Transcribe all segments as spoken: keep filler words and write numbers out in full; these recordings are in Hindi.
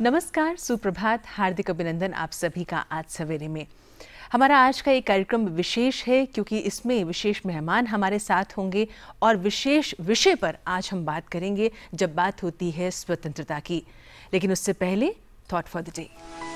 नमस्कार, सुप्रभात, हार्दिक अभिनंदन आप सभी का आज सवेरे में। हमारा आज का एक कार्यक्रम विशेष है क्योंकि इसमें विशेष मेहमान हमारे साथ होंगे और विशेष विषय पर आज हम बात करेंगे जब बात होती है स्वतंत्रता की। लेकिन उससे पहले थॉट फॉर द डे।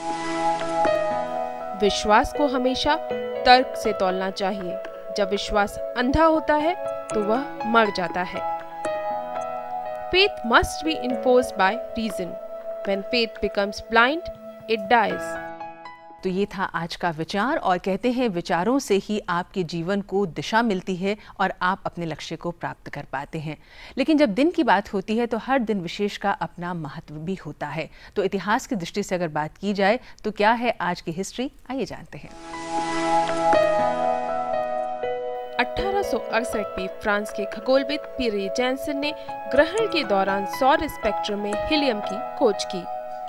विश्वास को हमेशा तर्क से तौलना चाहिए। जब विश्वास अंधा होता है तो वह मर जाता है। Faith must be enforced by reason. When faith becomes blind, it dies. तो ये था आज का विचार और कहते हैं विचारों से ही आपके जीवन को दिशा मिलती है और आप अपने लक्ष्य को प्राप्त कर पाते हैं। लेकिन जब दिन की बात होती है तो हर दिन विशेष का अपना महत्व भी होता है। तो इतिहास की दृष्टि से अगर बात की जाए तो क्या है आज की हिस्ट्री, आइए जानते हैं। अठारह सौ अड़सठ में फ्रांस के खगोलविद पियरे जैनसन ने ग्रहण के दौरान सौर स्पेक्ट्रम में हीलियम की खोज की।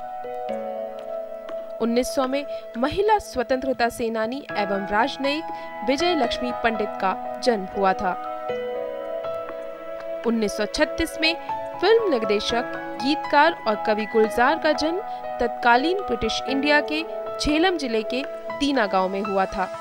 उन्नीस सौ में महिला स्वतंत्रता सेनानी एवं राजनयिक विजय लक्ष्मी पंडित का जन्म हुआ था। उन्नीस सौ छत्तीस में फिल्म निर्देशक, गीतकार और कवि गुलजार का जन्म तत्कालीन ब्रिटिश इंडिया के झेलम जिले के दीना गांव में हुआ था।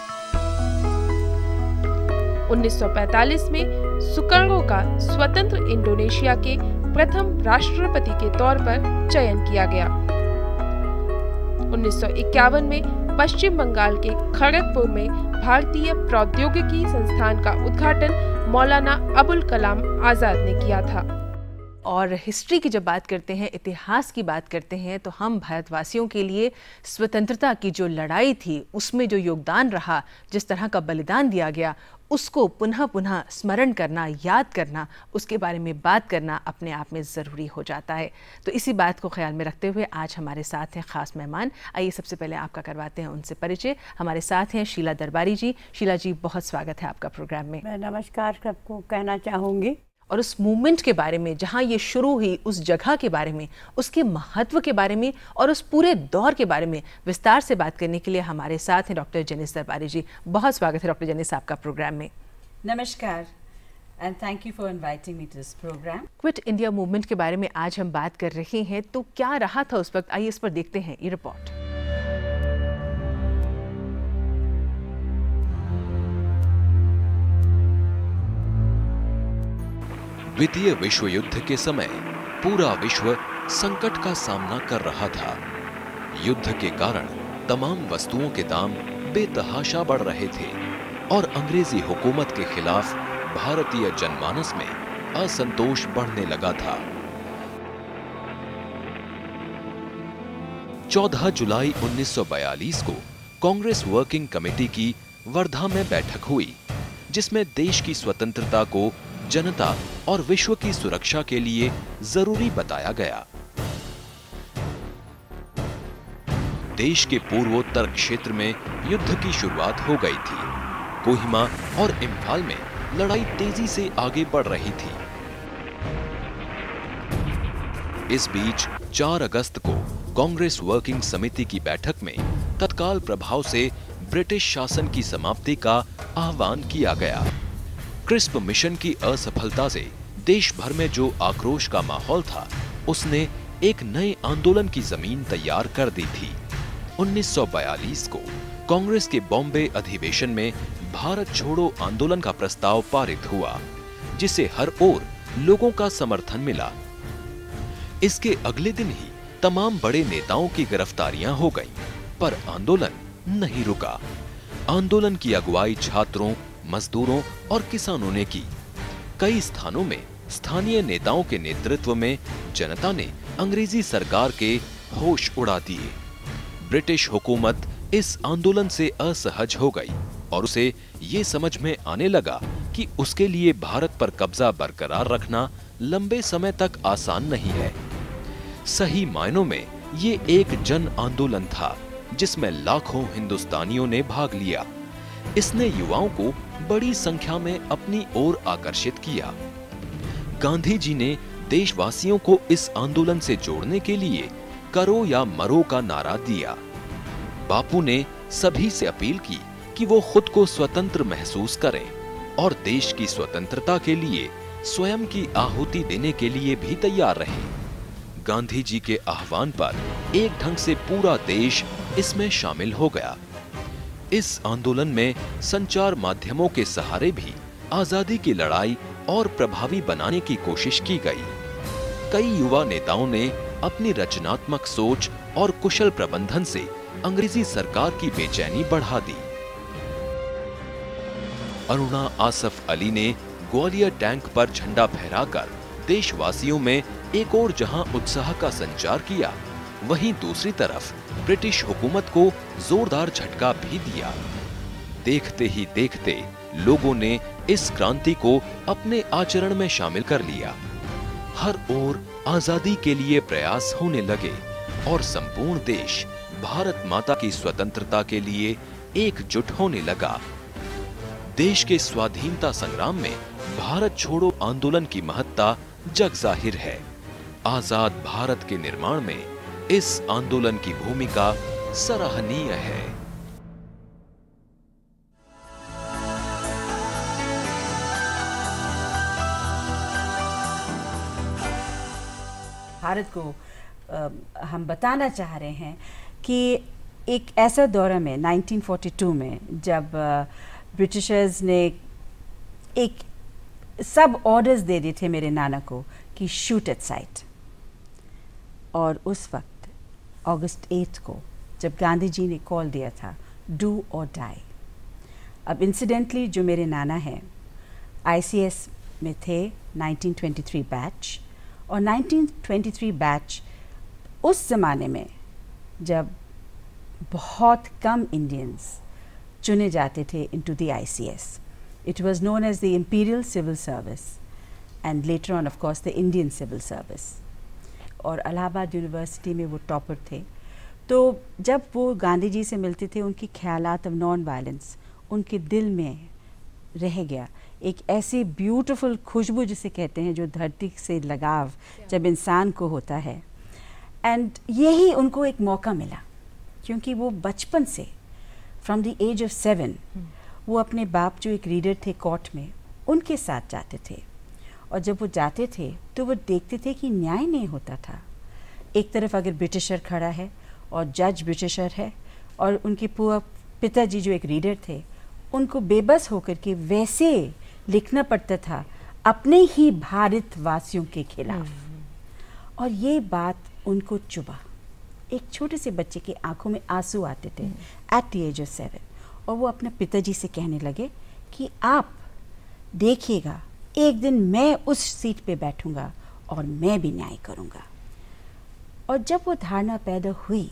उन्नीस सौ पैंतालीस में सुकर्णो का स्वतंत्र इंडोनेशिया के प्रथम राष्ट्रपति के तौर पर चयन किया गया। उन्नीस सौ इक्यावन में पश्चिम बंगाल के खड़गपुर में भारतीय प्रौद्योगिकी संस्थान का उद्घाटन मौलाना अबुल कलाम आजाद ने किया था। और हिस्ट्री की जब बात करते हैं, इतिहास की बात करते हैं, तो हम भारतवासियों के लिए स्वतंत्रता की जो लड़ाई थी, उसमें जो योगदान रहा, जिस तरह का बलिदान दिया गया, उसको पुनः पुनः स्मरण करना, याद करना, उसके बारे में बात करना अपने आप में ज़रूरी हो जाता है। तो इसी बात को ख्याल में रखते हुए आज हमारे साथ हैं ख़ास मेहमान। आइए सबसे पहले आपका करवाते हैं उनसे परिचय। हमारे साथ हैं शीला दरबारी जी। शीला जी, बहुत स्वागत है आपका प्रोग्राम में। मैं नमस्कार सबको कहना चाहूँगी और उस मूवमेंट के बारे में, जहां ये शुरू हुई, उस जगह के बारे में, उसके महत्व के बारे में और उस पूरे दौर के बारे में विस्तार से बात करने के लिए हमारे साथ हैं डॉक्टर जेनिस दरबारी जी। बहुत स्वागत है डॉक्टर जेनिस आपका प्रोग्राम में। नमस्कार and thank you for inviting me to this program. Quit India movement के बारे में आज हम बात कर रहे हैं, तो क्या रहा था उस वक्त, आइए इस पर देखते हैं ये रिपोर्ट। द्वितीय विश्व युद्ध के समय पूरा विश्व संकट का सामना कर रहा था। युद्ध के कारण तमाम वस्तुओं के दाम बेतहाशा बढ़ रहे थे और अंग्रेजी हुकूमत के खिलाफ भारतीय जनमानस में असंतोष बढ़ने लगा था। चौदह जुलाई उन्नीस सौ बयालीस को कांग्रेस वर्किंग कमेटी की वर्धा में बैठक हुई, जिसमें देश की स्वतंत्रता को जनता और विश्व की सुरक्षा के लिए जरूरी बताया गया। देश के पूर्वोत्तर क्षेत्र में युद्ध की शुरुआत हो गई थी। कोहिमा और इम्फाल में लड़ाई तेजी से आगे बढ़ रही थी। इस बीच चार अगस्त को कांग्रेस वर्किंग समिति की बैठक में तत्काल प्रभाव से ब्रिटिश शासन की समाप्ति का आह्वान किया गया। क्रिस्प मिशन की असफलता से देश भर में जो आक्रोश का माहौल था, उसने एक नए आंदोलन की जमीन तैयार कर दी थी। उन्नीस सौ बयालीस को कांग्रेस के बॉम्बे अधिवेशन में भारत छोड़ो आंदोलन का प्रस्ताव पारित हुआ, जिसे हर ओर लोगों का समर्थन मिला। इसके अगले दिन ही तमाम बड़े नेताओं की गिरफ्तारियां हो गईं, पर आंदोलन नहीं रुका। आंदोलन की अगुवाई छात्रों, मजदूरों और किसानों ने की। कई स्थानों में स्थानीय नेताओं के नेतृत्व में जनता ने अंग्रेजी सरकार के होश उड़ा दिए। ब्रिटिश हुकूमत इस आंदोलन से असहज हो गई और उसे ये समझ में आने लगा कि उसके लिए भारत पर कब्जा बरकरार रखना लंबे समय तक आसान नहीं है। सही मायनों में ये एक जन आंदोलन था, जिसमें लाखों हिंदुस्तानियों ने भाग लिया। इसने युवाओं को बड़ी संख्या में अपनी ओर आकर्षित किया। गांधी जी ने देशवासियों को इस आंदोलन से जोड़ने के लिए करो या मरो का नारा दिया। बापू ने सभी से अपील की कि वो खुद को स्वतंत्र महसूस करें और देश की स्वतंत्रता के लिए स्वयं की आहुति देने के लिए भी तैयार रहें। गांधी जी के आह्वान पर एक ढंग से पूरा देश इसमें शामिल हो गया। इस आंदोलन में संचार माध्यमों के सहारे भी आजादी की लड़ाई और प्रभावी बनाने की कोशिश की गई। कई युवा नेताओं ने अपनी रचनात्मक सोच और कुशल प्रबंधन से अंग्रेजी सरकार की बेचैनी बढ़ा दी। अरुणा आसफ अली ने ग्वालियर टैंक पर झंडा फहराकर देशवासियों में एक और जहां उत्साह का संचार किया, वहीं दूसरी तरफ ब्रिटिश हुकूमत को जोरदार झटका भी दिया। देखते ही देखते लोगों ने इस क्रांति को अपने आचरण में शामिल कर लिया। हर ओर आजादी के लिए प्रयास होने लगे और संपूर्ण देश भारत माता की स्वतंत्रता के लिए एकजुट होने लगा। देश के स्वाधीनता संग्राम में भारत छोड़ो आंदोलन की महत्ता जग जाहिर है। आजाद भारत के निर्माण में इस आंदोलन की भूमिका सराहनीय है। भारत को आ, हम बताना चाह रहे हैं कि एक ऐसा दौर में नाइनटीन फोर्टी टू में जब ब्रिटिशर्स ने एक सब ऑर्डर्स दे दिए थे मेरे नाना को कि शूट एट साइट, और उस वक्त अगस्त एट को जब गांधी जी ने कॉल दिया था डू और डाई। अब इंसिडेंटली जो मेरे नाना हैं आईसीएस में थे नाइनटीन ट्वेंटी थ्री बैच, और नाइनटीन ट्वेंटी थ्री बैच उस ज़माने में जब बहुत कम इंडियंस चुने जाते थे into the ICS. It was known as the imperial civil service and later on of course the Indian civil service, और इलाहाबाद यूनिवर्सिटी में वो टॉपर थे। तो जब वो गांधी जी से मिलते थे, उनकी ख्यालात ऑफ नॉन वायलेंस उनके दिल में रह गया। एक ऐसी ब्यूटीफुल खुशबू जिसे कहते हैं, जो धरती से लगाव जब इंसान को होता है, एंड यही उनको एक मौका मिला क्योंकि वो बचपन से from the age of seven वो अपने बाप जो एक रीडर थे कोर्ट में, उनके साथ जाते थे, और जब वो जाते थे तो वो देखते थे कि न्याय नहीं होता था। एक तरफ अगर ब्रिटिशर खड़ा है और जज ब्रिटिशर है, और उनके पूरा पिताजी जो एक रीडर थे उनको बेबस होकर के वैसे लिखना पड़ता था अपने ही भारतवासियों के खिलाफ, और ये बात उनको चुभा। एक छोटे से बच्चे की आंखों में आंसू आते थे at the age of seven, और वो अपने पिताजी से कहने लगे कि आप देखिएगा एक दिन मैं उस सीट पे बैठूंगा और मैं भी न्याय करूंगा। और जब वो धारणा पैदा हुई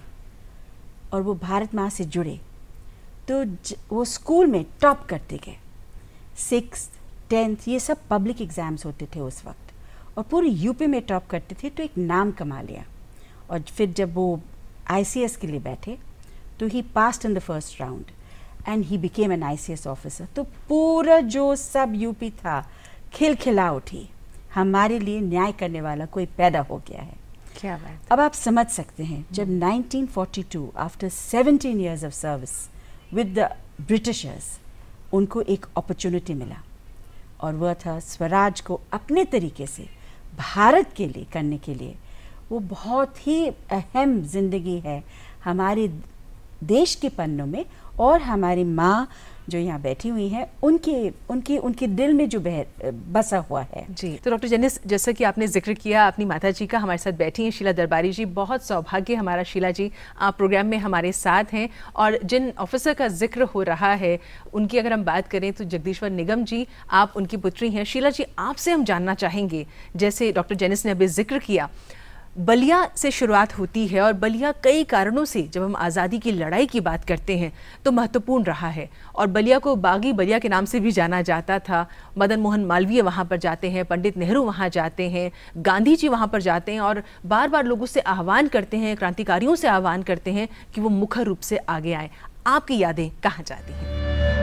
और वो भारत माँ से जुड़े, तो वो स्कूल में टॉप करते गए। सिक्स टेंथ ये सब पब्लिक एग्ज़ाम्स होते थे उस वक्त, और पूरे यूपी में टॉप करते थे, तो एक नाम कमा लिया। और फिर जब वो आईसीएस के लिए बैठे तो he passed in the first round and he became an ICS officer. तो पूरा जो सब यूपी था खिलखिला उठी, हमारे लिए न्याय करने वाला कोई पैदा हो गया है। क्या बात। अब आप समझ सकते हैं जब nineteen forty two after seventeen years of service with the Britishers उनको एक अपॉर्चुनिटी मिला, और वह था स्वराज को अपने तरीके से भारत के लिए करने के लिए। वो बहुत ही अहम जिंदगी है हमारे देश के पन्नों में, और हमारी माँ जो यहाँ बैठी हुई हैं उनके उनके उनके दिल में जो बसा हुआ है। जी, तो डॉक्टर जेनिस, जैसा कि आपने जिक्र किया अपनी माता जी का, हमारे साथ बैठी हैं शीला दरबारी जी। बहुत सौभाग्य हमारा शीला जी आप प्रोग्राम में हमारे साथ हैं, और जिन ऑफिसर का जिक्र हो रहा है उनकी अगर हम बात करें तो जगदीश्वर निगम जी, आप उनकी पुत्री हैं। शीला जी, आपसे हम जानना चाहेंगे, जैसे डॉक्टर जेनिस ने अभी जिक्र किया, बलिया से शुरुआत होती है, और बलिया कई कारणों से जब हम आज़ादी की लड़ाई की बात करते हैं तो महत्वपूर्ण रहा है, और बलिया को बागी बलिया के नाम से भी जाना जाता था। मदन मोहन मालवीय वहाँ पर जाते हैं, पंडित नेहरू वहाँ जाते हैं, गांधी जी वहाँ पर जाते हैं, और बार बार लोगों से आह्वान करते हैं, क्रांतिकारियों से आह्वान करते हैं कि वो मुखर रूप से आगे आए। आपकी यादें कहाँ जाती हैं?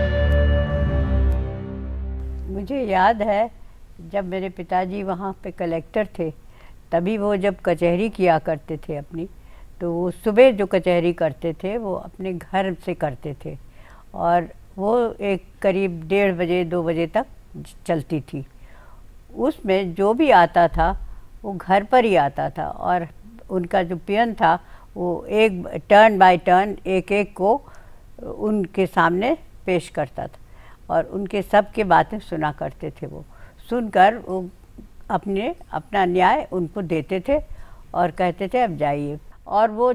मुझे याद है जब मेरे पिताजी वहाँ पे कलेक्टर थे, तभी वो जब कचहरी किया करते थे अपनी, तो वो सुबह जो कचहरी करते थे वो अपने घर से करते थे, और वो एक करीब डेढ़ बजे दो बजे तक चलती थी। उसमें जो भी आता था वो घर पर ही आता था, और उनका जो पियन था वो एक टर्न बाय टर्न एक एक को उनके सामने पेश करता था और उनके सब के बातें सुना करते थे। वो सुनकर वो अपने अपना न्याय उनको देते थे और कहते थे अब जाइए। और वो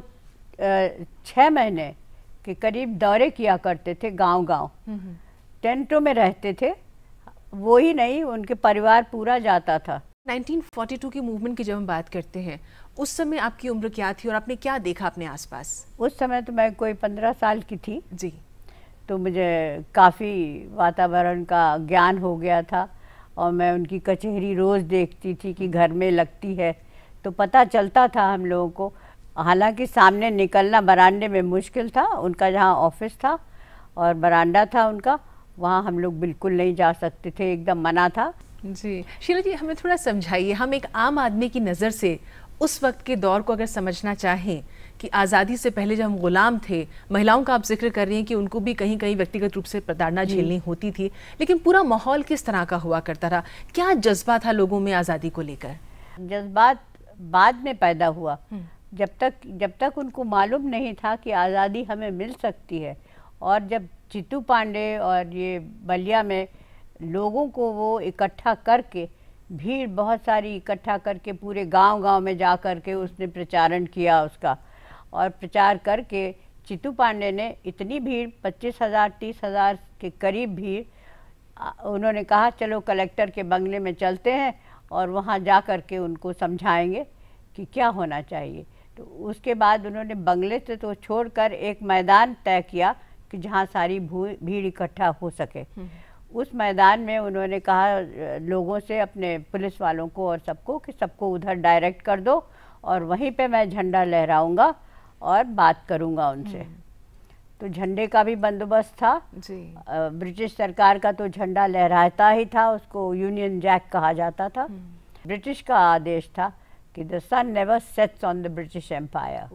छः महीने के करीब दौरे किया करते थे, गांव-गांव। टेंटों में रहते थे, वो ही नहीं उनके परिवार पूरा जाता था। नाइनटीन फोर्टी टू की मूवमेंट की जब हम बात करते हैं, उस समय आपकी उम्र क्या थी और आपने क्या देखा अपने आसपास? उस समय तो मैं कोई पंद्रह साल की थी जी। तो मुझे काफ़ी वातावरण का ज्ञान हो गया था और मैं उनकी कचहरी रोज़ देखती थी कि घर में लगती है, तो पता चलता था हम लोगों को। हालांकि सामने निकलना बरामदे में मुश्किल था, उनका जहाँ ऑफिस था और बरामदा था उनका, वहाँ हम लोग बिल्कुल नहीं जा सकते थे, एकदम मना था। जी शीला जी, हमें थोड़ा समझाइए, हम एक आम आदमी की नज़र से उस वक्त के दौर को अगर समझना चाहें कि आज़ादी से पहले जब हम गुलाम थे, महिलाओं का आप जिक्र कर रही हैं कि उनको भी कहीं कहीं व्यक्तिगत रूप से प्रताड़ना झेलनी होती थी, लेकिन पूरा माहौल किस तरह का हुआ करता रहा? क्या जज्बा था लोगों में आज़ादी को लेकर? जज्बात बाद में पैदा हुआ, जब तक जब तक उनको मालूम नहीं था कि आज़ादी हमें मिल सकती है। और जब चित्तू पांडे और ये बलिया में लोगों को वो इकट्ठा करके, भीड़ बहुत सारी इकट्ठा करके पूरे गांव-गांव में जा कर के उसने प्रचारण किया उसका, और प्रचार करके चित्तू पांडे ने इतनी भीड़ पच्चीस हज़ार तीस हज़ार के करीब भीड़, उन्होंने कहा चलो कलेक्टर के बंगले में चलते हैं और वहाँ जा कर के उनको समझाएंगे कि क्या होना चाहिए। तो उसके बाद उन्होंने बंगले से तो छोड़कर एक मैदान तय किया कि जहाँ सारी भीड़ इकट्ठा हो सके। उस मैदान में उन्होंने कहा लोगों से, अपने पुलिस वालों को और सबको, कि सबको उधर डायरेक्ट कर दो और वहीं पे मैं झंडा लहराऊंगा और बात करूंगा उनसे। तो झंडे का भी बंदोबस्त था जी। ब्रिटिश सरकार का तो झंडा लहराता ही था, उसको यूनियन जैक कहा जाता था। ब्रिटिश का आदेश था कि the sun never sets on the British empire.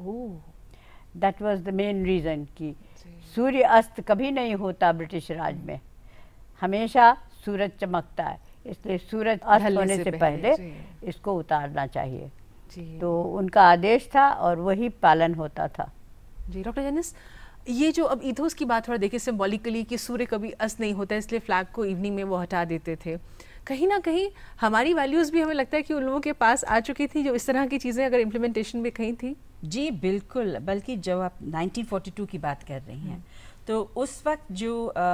That was the main reason कि सूर्य अस्त कभी नहीं होता ब्रिटिश राज में, हमेशा सूरज चमकता है, इसलिए सूरज अस्त होने से, से पहले, पहले इसको उतारना चाहिए जी। तो उनका आदेश था और वही पालन होता था जी। डॉक्टर जेनिस, ये जो अब ईथोस की बात थोड़ा देखिए सिंबॉलिकली कि सूर्य कभी अस्त नहीं होता, इसलिए फ्लैग को इवनिंग में वो हटा देते थे, कहीं ना कहीं हमारी वैल्यूज़ भी हमें लगता है कि उन लोगों के पास आ चुकी थी जो इस तरह की चीज़ें अगर इम्प्लीमेंटेशन में कहीं थी। जी बिल्कुल, बल्कि जब आप नाइनटीन फोर्टी टू की बात कर रही हैं तो उस वक्त जो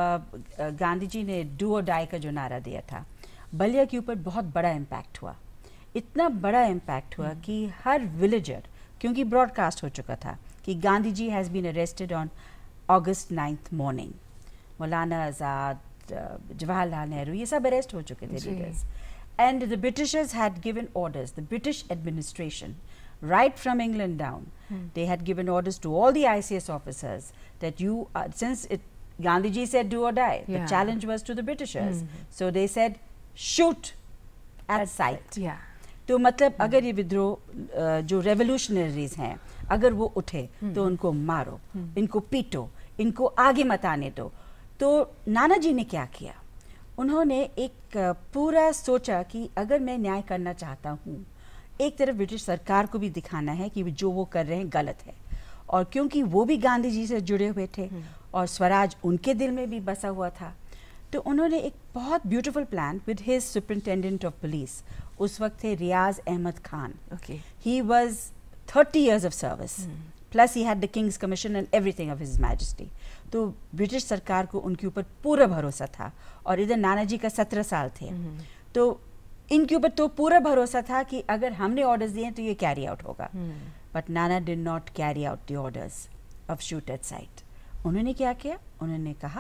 गांधी जी ने डू और डाई का जो नारा दिया था, बलिया के ऊपर बहुत बड़ा इम्पैक्ट हुआ। इतना बड़ा इम्पैक्ट हुआ कि हर विलेजर, क्योंकि ब्रॉडकास्ट हो चुका था कि Gandhi ji has been arrested on August ninth morning, Maulana Azad, Jawaharlal Nehru, ये सब अरेस्ट हो चुके थे leaders, and the Britishers had given orders, the British administration right from England down, hmm. they had given orders to all the I C S officers that you, uh, since it, Gandhiji said do or die, yeah. the challenge was to the Britishers, hmm. so they said shoot at, at sight. Yeah. तो मतलब hmm. अगर ये विद्रोह जो रेवोल्यूशनरीज हैं अगर वो उठे hmm. तो उनको मारो, hmm. इनको पीटो, इनको आगे मत आने दो। तो नाना जी ने क्या किया, उन्होंने एक पूरा सोचा कि अगर मैं न्याय करना चाहता हूँ, एक तरफ ब्रिटिश सरकार को भी दिखाना है कि जो वो कर रहे हैं गलत है, और क्योंकि वो भी गांधी जी से जुड़े हुए थे और स्वराज उनके दिल में भी बसा हुआ था, तो उन्होंने एक बहुत beautiful plan with his superintendent of police, उस वक्त थे Riyaz Ahmed Khan. okay. He was thirty years of service, plus he had the king's commission and everything of his majesty. तो ब्रिटिश सरकार को उनके ऊपर पूरा भरोसा था, और इधर नाना जी का सत्रह साल थे, तो इनके ऊपर तो पूरा भरोसा था कि अगर हमने ऑर्डर्स दिए तो ये कैरी आउट होगा। बट नाना did not carry out the orders of shoot at sight. उन्होंने क्या किया, उन्होंने कहा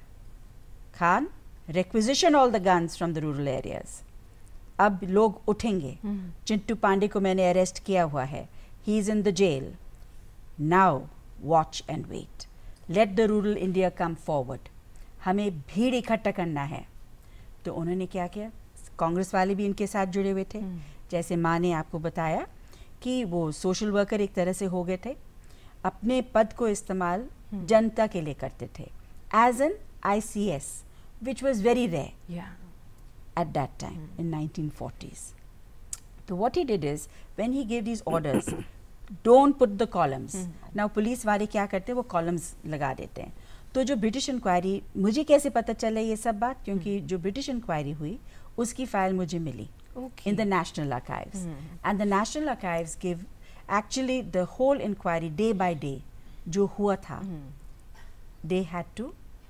Khan requisition all the guns from the rural areas, अब लोग उठेंगे, चिंटू पांडे को मैंने अरेस्ट किया हुआ है, he is in the jail, now watch and wait, let the rural India come forward, हमें भीड़ इकट्ठा करना है। तो उन्होंने क्या किया, कांग्रेस वाले भी इनके साथ जुड़े हुए थे, जैसे माँ ने आपको बताया कि वो सोशल वर्कर एक तरह से हो गए थे, अपने पद को इस्तेमाल जनता के लिए करते थे, as an I C S, which was very rare at that time in nineteen forties. तो what he did is, when he give these orders, don't put the columns. नाउ पुलिस वाले क्या करते हैं, वो कॉलम्स लगा देते हैं। तो जो ब्रिटिश इंक्वायरी, मुझे कैसे पता चला ये सब बात, क्योंकि जो ब्रिटिश इंक्वायरी हुई उसकी फाइल मुझे मिली in the national archives, and the national archives give actually the whole inquiry day by day जो हुआ था, they had to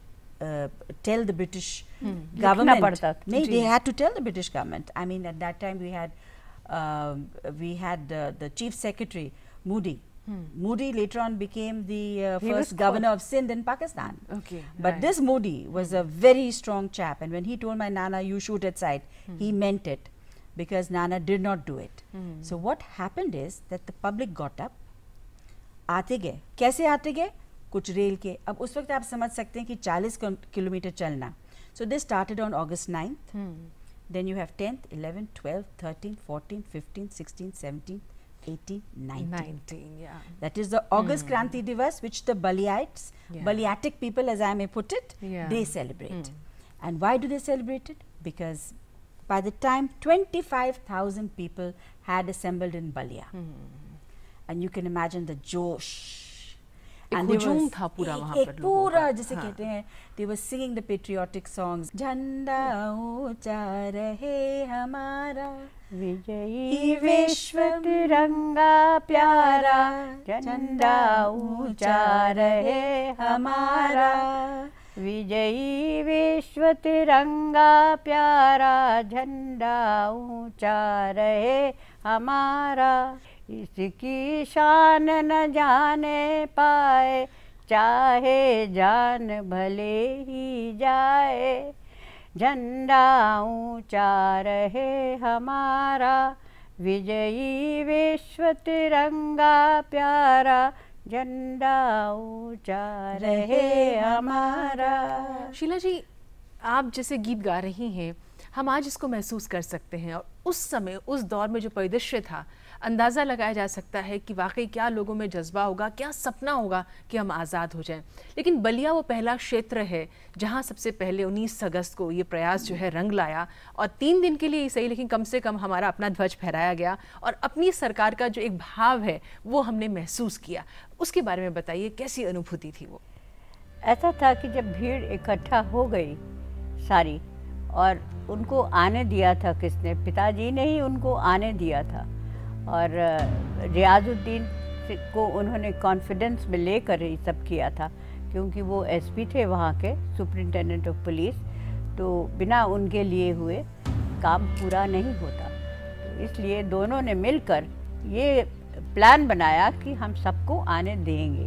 tell the British government, नहीं, they had to tell the British government. I mean at that time we had we had the chief secretary Moody. Hmm. Moody later on became the uh, first governor of Sindh in Pakistan. Okay, but right. this Moody was a very strong chap, and when he told my Nana, you shoot at sight, hmm. he meant it, because Nana did not do it. Hmm. So what happened is that the public got up, आते गए, कैसे आते गए, कुछ रेल के, अब उस वक्त आप समझ सकते हैं कि चालीस किलोमीटर चलना. So this started on August ninth, hmm. then you have tenth, eleventh, twelfth, thirteenth, fourteenth, fifteenth, sixteenth, seventeenth, eighteen, nineteen. nineteen, yeah. That is the August mm. Kranti Divas, which the Baliites, yeah. Baliatic people, as I may put it, yeah. they celebrate. Mm. And why do they celebrate it? Because by the time twenty-five thousand people had assembled in Balia, mm. and you can imagine the josh. And हुजूम था पूरा वहाँ पर, पूरा जिसे कहते हैं, they were singing the patriotic songs. झंडा ऊंचा रहे हमारा, विजयी विश्व तिरंगा प्यारा, झंडा ऊंचा रहे हमारा, विजयी विश्व तिरंगा प्यारा, झंडा ऊंचा रहे हमारा, इसकी शान न जाने पाए, चाहे जान भले ही जाए, झंडा ऊंचा रहे हमारा, विजयी विश्व तिरंगा प्यारा, झंडा ऊंचा रहे हमारा। शीला जी, आप जैसे गीत गा रही हैं, हम आज इसको महसूस कर सकते हैं, और उस समय उस दौर में जो परिदृश्य था, अंदाज़ा लगाया जा सकता है कि वाकई क्या लोगों में जज्बा होगा, क्या सपना होगा कि हम आज़ाद हो जाएं। लेकिन बलिया वो पहला क्षेत्र है जहां सबसे पहले उन्नीस अगस्त को ये प्रयास जो है रंग लाया, और तीन दिन के लिए ही सही लेकिन कम से कम हमारा अपना ध्वज फहराया गया, और अपनी सरकार का जो एक भाव है वो हमने महसूस किया। उसके बारे में बताइए, कैसी अनुभूति थी वो? ऐसा था कि जब भीड़ इकट्ठा हो गई सारी, और उनको आने दिया था किसने? पिताजी ने ही उनको आने दिया था, और रियाजुद्दीन को उन्होंने कॉन्फिडेंस में लेकर ये सब किया था, क्योंकि वो एसपी थे वहाँ के, सुपरिटेंडेंट ऑफ पुलिस, तो बिना उनके लिए हुए काम पूरा नहीं होता। तो इसलिए दोनों ने मिलकर ये प्लान बनाया कि हम सबको आने देंगे,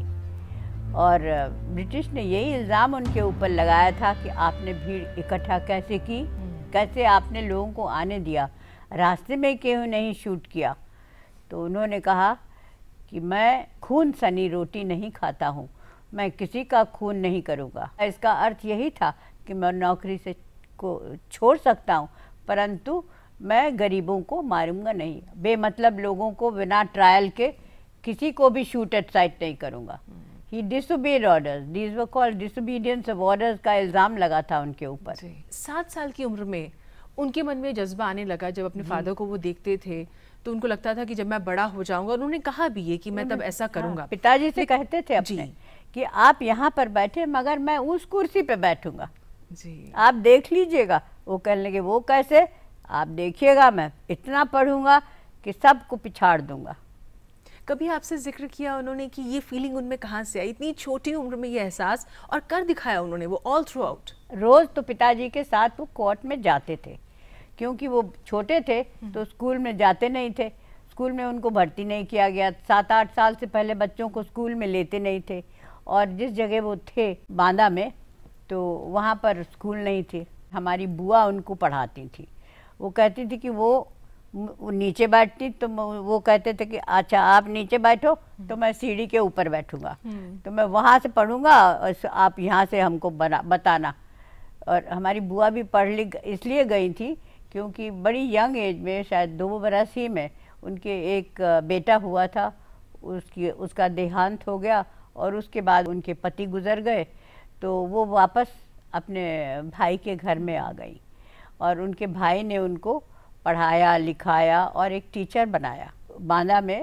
और ब्रिटिश ने यही इल्ज़ाम उनके ऊपर लगाया था कि आपने भीड़ इकट्ठा कैसे की, कैसे आपने लोगों को आने दिया, रास्ते में क्यों नहीं शूट किया। तो उन्होंने कहा कि मैं खून सनी रोटी नहीं खाता हूँ, मैं किसी का खून नहीं करूँगा। इसका अर्थ यही था कि मैं नौकरी से को छोड़ सकता हूँ, परंतु मैं गरीबों को मारूंगा नहीं, बेमतलब लोगों को बिना ट्रायल के किसी को भी शूट एट साइट नहीं करूँगा। He disobeyed orders, these were called disobedience of orders का इल्ज़ाम लगा था उनके ऊपर। सात साल की उम्र में उनके मन में जज्बा आने लगा, जब अपने फादर को वो देखते थे तो उनको लगता था कि जब मैं बड़ा हो जाऊंगा, और उन्होंने कहा भी ये कि मैं तब ऐसा करूंगा। हाँ, पिताजी से कहते थे अपने कि आप यहाँ पर बैठे मगर मैं उस कुर्सी पे बैठूंगा जी, आप देख लीजिएगा। वो कहने लगे वो कैसे? आप देखिएगा, मैं इतना पढ़ूंगा कि सबको पिछाड़ दूंगा। कभी आपसे जिक्र किया उन्होंने कि ये फीलिंग उनमें कहाँ से आई, इतनी छोटी उम्र में ये एहसास, और कर दिखाया उन्होंने वो ऑल थ्रू आउट? रोज़ तो पिताजी के साथ वो कोर्ट में जाते थे, क्योंकि वो छोटे थे तो स्कूल में जाते नहीं थे, स्कूल में उनको भर्ती नहीं किया गया, सात आठ साल से पहले बच्चों को स्कूल में लेते नहीं थे, और जिस जगह वो थे बांदा में, तो वहाँ पर स्कूल नहीं थे। हमारी बुआ उनको पढ़ाती थी, वो कहती थी कि वो, वो नीचे बैठती तो वो कहते थे कि अच्छा आप नीचे बैठो तो मैं सीढ़ी के ऊपर बैठूंगा, तो मैं वहाँ से पढ़ूंगा, आप यहाँ से हमको बना बताना। और हमारी बुआ भी पढ़ लिख इसलिए गई थी क्योंकि बड़ी यंग एज में, शायद दो बरस ही में, उनके एक बेटा हुआ था, उसकी उसका देहांत हो गया, और उसके बाद उनके पति गुजर गए, तो वो वापस अपने भाई के घर में आ गई, और उनके भाई ने उनको पढ़ाया लिखाया और एक टीचर बनाया। बांदा में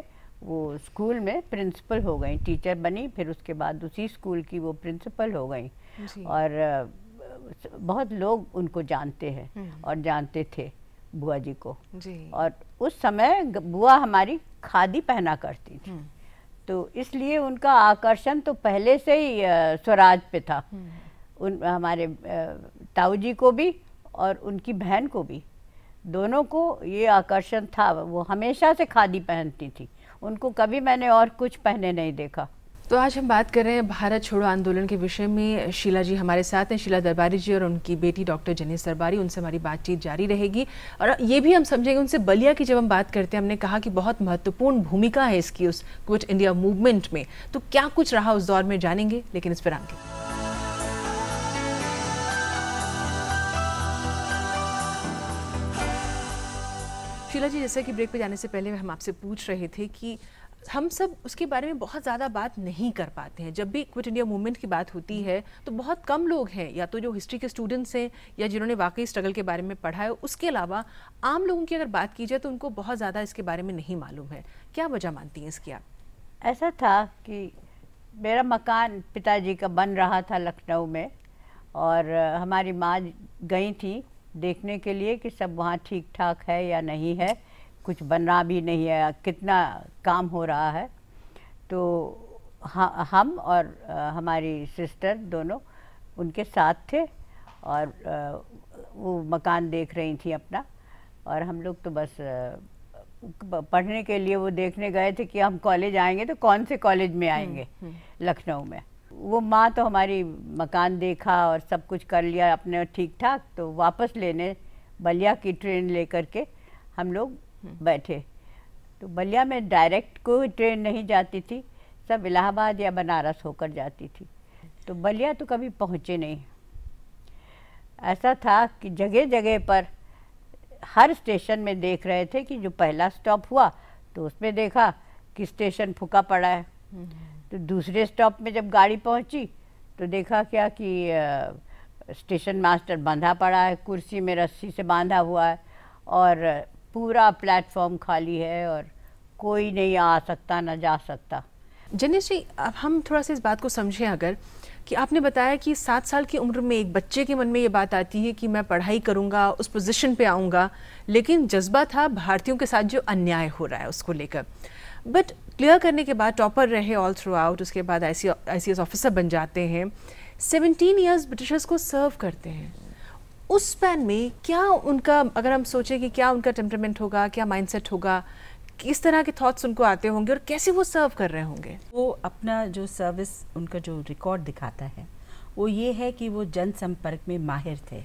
वो स्कूल में प्रिंसिपल हो गई, टीचर बनी, फिर उसके बाद उसी स्कूल की वो प्रिंसिपल हो गई। और अ, बहुत लोग उनको जानते हैं और जानते थे बुआ जी को जी। और उस समय ग- बुआ हमारी खादी पहना करती थी, तो इसलिए उनका आकर्षण तो पहले से ही अ, स्वराज पे था। उन हमारे अ, ताऊ जी को भी और उनकी बहन को भी, दोनों को ये आकर्षण था। वो हमेशा से खादी पहनती थी, उनको कभी मैंने और कुछ पहने नहीं देखा। तो आज हम बात कर रहे हैं भारत छोड़ो आंदोलन के विषय में। शीला जी हमारे साथ हैं, शीला दरबारी जी और उनकी बेटी डॉक्टर जनीस दरबारी। उनसे हमारी बातचीत जारी रहेगी और ये भी हम समझेंगे उनसे बलिया की जब हम बात करते हैं, हमने कहा कि बहुत महत्वपूर्ण भूमिका है इसकी उस क्विट इंडिया मूवमेंट में, तो क्या कुछ रहा उस दौर में जानेंगे, लेकिन इस विराम के शीला जी, जैसा कि ब्रेक पे जाने से पहले हम आपसे पूछ रहे थे कि हम सब उसके बारे में बहुत ज़्यादा बात नहीं कर पाते हैं। जब भी क्विट इंडिया मूवमेंट की बात होती है तो बहुत कम लोग हैं, या तो जो हिस्ट्री के स्टूडेंट्स हैं या जिन्होंने वाकई स्ट्रगल के बारे में पढ़ा है, उसके अलावा आम लोगों की अगर बात की जाए तो उनको बहुत ज़्यादा इसके बारे में नहीं मालूम है। क्या वजह मानती हैं इसकी आप? ऐसा था कि मेरा मकान पिताजी का बन रहा था लखनऊ में, और अ, हमारी माँ गई थी देखने के लिए कि सब वहाँ ठीक ठाक है या नहीं है, कुछ बना भी नहीं है, कितना काम हो रहा है। तो हाँ, हम और आ, हमारी सिस्टर दोनों उनके साथ थे और आ, वो मकान देख रही थी अपना, और हम लोग तो बस आ, पढ़ने के लिए वो देखने गए थे कि हम कॉलेज आएंगे तो कौन से कॉलेज में आएंगे लखनऊ में। वो माँ तो हमारी मकान देखा और सब कुछ कर लिया अपने ठीक ठाक, तो वापस लेने बलिया की ट्रेन लेकर के हम लोग बैठे। तो बलिया में डायरेक्ट कोई ट्रेन नहीं जाती थी, सब इलाहाबाद या बनारस होकर जाती थी, तो बलिया तो कभी पहुँचे नहीं। ऐसा था कि जगह जगह पर हर स्टेशन में देख रहे थे कि जो पहला स्टॉप हुआ तो उसमें देखा कि स्टेशन फूका पड़ा है, तो दूसरे स्टॉप में जब गाड़ी पहुंची तो देखा क्या कि आ, स्टेशन मास्टर बंधा पड़ा है, कुर्सी में रस्सी से बांधा हुआ है, और पूरा प्लेटफॉर्म खाली है और कोई नहीं आ सकता ना जा सकता। जनीस जी, अब हम थोड़ा सा इस बात को समझें अगर, कि आपने बताया कि सात साल की उम्र में एक बच्चे के मन में ये बात आती है कि मैं पढ़ाई करूंगा, उस पोजीशन पे आऊंगा, लेकिन जज्बा था भारतीयों के साथ जो अन्याय हो रहा है उसको लेकर। बट क्लियर करने के बाद टॉपर रहे ऑल थ्रू आउट, उसके बाद आई सी एस ऑफिसर बन जाते हैं, सेवनटीन ईयर्स ब्रिटिशर्स को सर्व करते हैं। उस स्पैन में क्या उनका, अगर हम सोचें कि क्या उनका टेम्परामेंट होगा, क्या माइंडसेट होगा, किस तरह के थॉट्स उनको आते होंगे और कैसे वो सर्व कर रहे होंगे? वो अपना जो सर्विस, उनका जो रिकॉर्ड दिखाता है वो ये है कि वो जनसंपर्क में माहिर थे,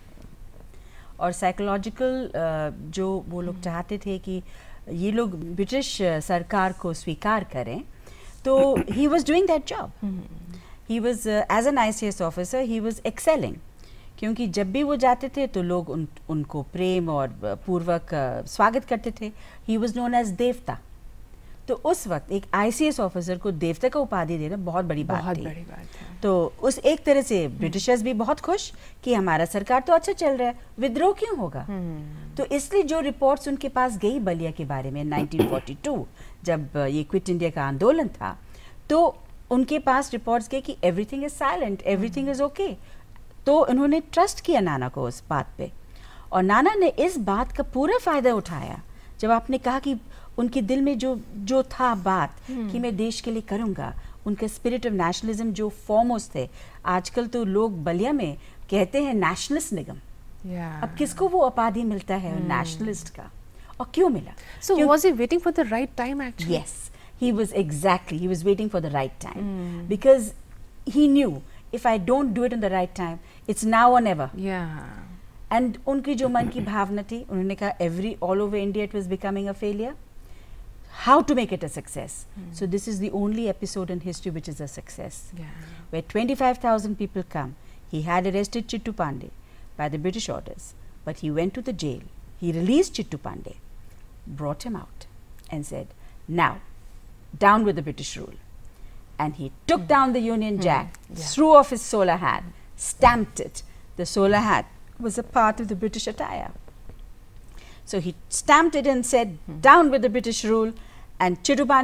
और साइकोलॉजिकल जो वो लोग चाहते थे कि ये लोग ब्रिटिश सरकार को स्वीकार करें, तो he was doing that job. He was as an I C S officer, he was excelling, क्योंकि जब भी वो जाते थे तो लोग उन उनको प्रेम और पूर्वक स्वागत करते थे। ही वॉज नोन एज देवता। तो उस वक्त एक आई सी एस ऑफिसर को देवता का उपाधि देना बहुत बड़ी बात बहुत थी। बड़ी बात है। तो उस एक तरह से ब्रिटिशर्स भी बहुत खुश कि हमारा सरकार तो अच्छा चल रहा है, विद्रोह क्यों होगा। तो इसलिए जो रिपोर्ट्स उनके पास गई बलिया के बारे में नाइनटीन फोर्टी टू, जब ये क्विट इंडिया का आंदोलन था, तो उनके पास रिपोर्ट्स गए कि everything is silent, everything is okay. तो उन्होंने ट्रस्ट किया नाना को उस बात पे, और नाना ने इस बात का पूरा फायदा उठाया। जब आपने कहा कि उनके दिल में जो जो था बात कि मैं देश के लिए करूँगा, उनके स्पिरिट ऑफ नेशनलिज्म जो फॉर्मोस्ट थे। आजकल तो लोग बलिया में कहते हैं नेशनलिस्ट निगम। yeah. अब किसको वो उपाधि मिलता है hmm. नेशनलिस्ट का, और क्यों मिला? So was he waiting for the right time actually? Yes, he was exactly. He was waiting for the right time hmm. because he knew if I don't do it in the right time, it's now or never. Yeah. And उनकी जो मन की भावना थी, उन्होंने कहा every all over India it was becoming a failure. How to make it a success? Hmm. So this is the only episode in history which is a success. Yeah. Where twenty-five thousand people come. He had arrested Chittu Pandey by the British orders, but he went to the jail. He released Chittu Pandey, brought him out, and said, "Now, down with the British rule." And he took hmm. down the Union Jack, hmm. yeah. threw off his solar hat, stamped it. The solar hat was a part of the British attire. So he stamped it and said, hmm. "Down with the British rule." And Chittu Pandey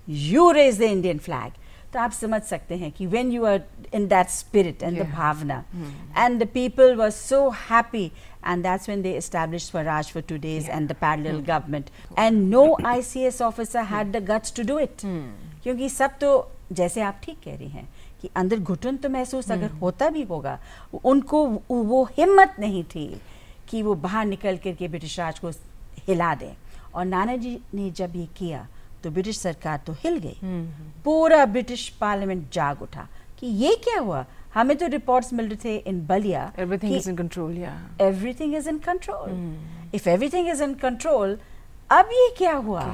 you raise the Indian flag. तो आप समझ सकते हैं कि when you are in that spirit and the bhavna, and the people were so happy, and that's when they established Swaraj for two days and the parallel government, and no I C S officer had the guts to do it. क्योंकि सब तो जैसे आप ठीक कह रही हैं कि अंदर घुटन तो महसूस अगर होता भी होगा, उनको वो हिम्मत नहीं थी कि वो बाहर निकल करके ब्रिटिश राज को हिला दें। और नाना जी ने जब ये किया तो ब्रिटिश सरकार तो हिल गई, पूरा ब्रिटिश पार्लियामेंट जाग उठा कि ये क्या हुआ। हमें तो रिपोर्ट्स मिल रहे थे in Ballia, everything is in control, या everything is in control. If everything is in control, अब ये क्या हुआ?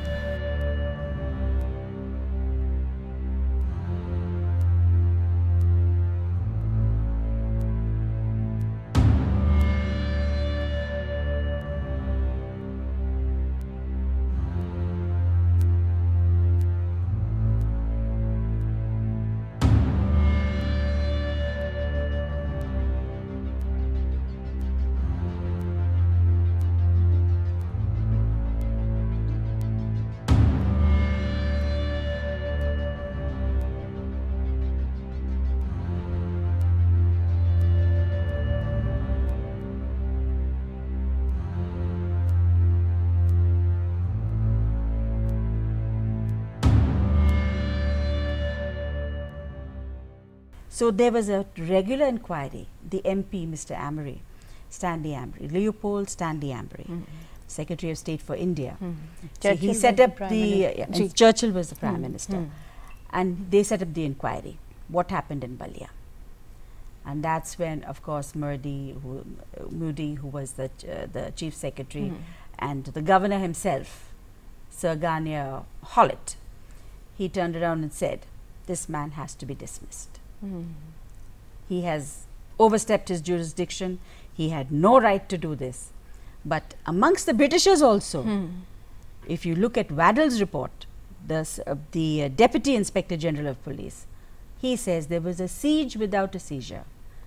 So there was a regular inquiry. The M P, Mister Amory, Stanley Amory, Leopold Stanley Amory, mm-hmm. Secretary of State for India. Mm-hmm. So he set up the, uh, and Churchill was the Prime mm-hmm. Minister, mm-hmm. and they set up the inquiry. What happened in Balia? And that's when, of course, Moody, who, uh, Moody, who was the uh, the Chief Secretary, mm-hmm. and the Governor himself, Sir Garnier Hollett, he turned around and said, "This man has to be dismissed. Mm. He has overstepped his jurisdiction. He had no right to do this." But amongst the Britishers also, mm. if you look at Waddell's report, the, uh, the uh, Deputy Inspector General of Police, he says there was a siege without a seizure.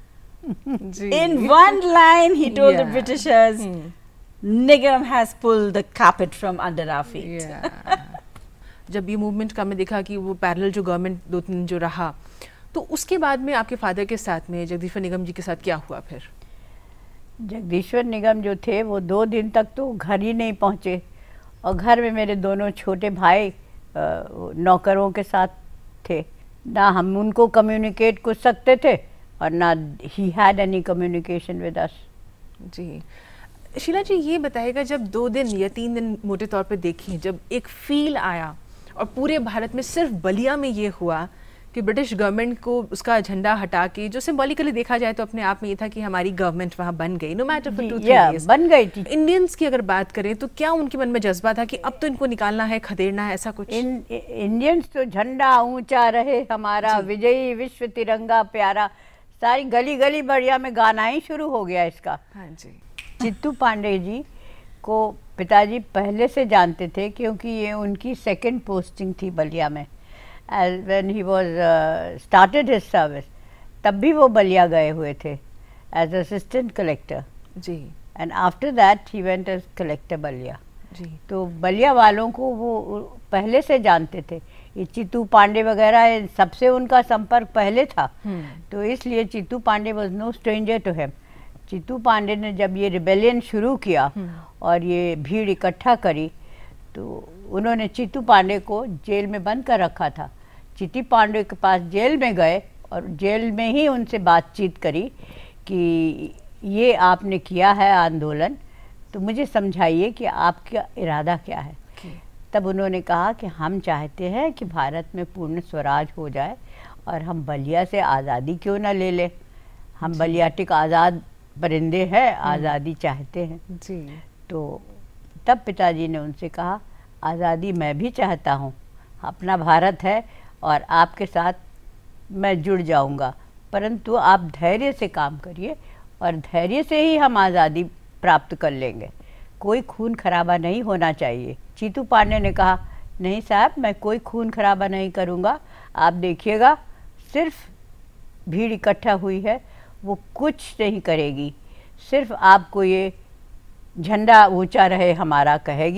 In one line, he told yeah. the Britishers, mm. Nigam has pulled the carpet from under our feet. Yeah. जब ये मूवमेंट का मैं देखा कि वो पैरेलल जो गवर्नमेंट दो तीन जो रहा, तो उसके बाद में आपके फादर के साथ में जगदीश्वर निगम जी के साथ क्या हुआ फिर? जगदीश्वर निगम जो थे वो दो दिन तक तो घर ही नहीं पहुँचे, और घर में मेरे दोनों छोटे भाई नौकरों के साथ थे। ना हम उनको कम्युनिकेट कर सकते थे और ना he had any communication with us. जी शीला जी, ये बताइएगा, जब दो दिन या तीन दिन मोटे तौर पे देखें, जब एक फील आया और पूरे भारत में सिर्फ बलिया में ये हुआ कि ब्रिटिश गवर्नमेंट को उसका झंडा हटा के, जो सिंबॉलिकली देखा जाए तो अपने आप में ये था कि हमारी गवर्नमेंट वहाँ बन गई, no matter for two three days बन गई थी। इंडियंस की अगर बात करें तो क्या उनके मन में जज्बा था कि अब तो इनको निकालना है, खदेड़ना है, ऐसा कुछ? इन, इंडियंस तो झंडा ऊंचा रहे हमारा, विजयी विश्व तिरंगा प्यारा, सारी गली गली बढ़िया में गाना ही शुरू हो गया इसका। हाँ जी। चित्तू पांडे जी को पिताजी पहले से जानते थे, क्योंकि ये उनकी सेकंड पोस्टिंग थी बलिया में। As when he was uh, started his service, तब भी वो बलिया गए हुए थे as assistant collector ji, and after that he went as collector Ballia जी। तो बलिया वालों को वो पहले से जानते थे। ये चित्तू पांडे वगैरह सबसे उनका संपर्क पहले था, तो इसलिए Chittu Pandey was no stranger to him। Chittu Pandey ने जब ये रिबेलियन शुरू किया और ये भीड़ इकट्ठा करी, तो उन्होंने चित्तू पांडे को जेल में बंद कर रखा था। चित्तू पांडे के पास जेल में गए और जेल में ही उनसे बातचीत करी कि ये आपने किया है आंदोलन, तो मुझे समझाइए कि आपका इरादा क्या है। okay. तब उन्होंने कहा कि हम चाहते हैं कि भारत में पूर्ण स्वराज हो जाए और हम बलिया से आज़ादी क्यों ना ले लें, हम बलियाटिक आज़ाद परिंदे हैं, आज़ादी चाहते हैं जी। तो तब पिताजी ने उनसे कहा, आज़ादी मैं भी चाहता हूँ, अपना भारत है और आपके साथ मैं जुड़ जाऊंगा, परंतु आप धैर्य से काम करिए और धैर्य से ही हम आज़ादी प्राप्त कर लेंगे, कोई खून खराबा नहीं होना चाहिए। चित्तू पांडे ने कहा, नहीं साहब, मैं कोई खून खराबा नहीं करूंगा, आप देखिएगा, सिर्फ भीड़ इकट्ठा हुई है, वो कुछ नहीं करेगी, सिर्फ आपको ये झंडा ऊंचा रहे हमारा कहेगी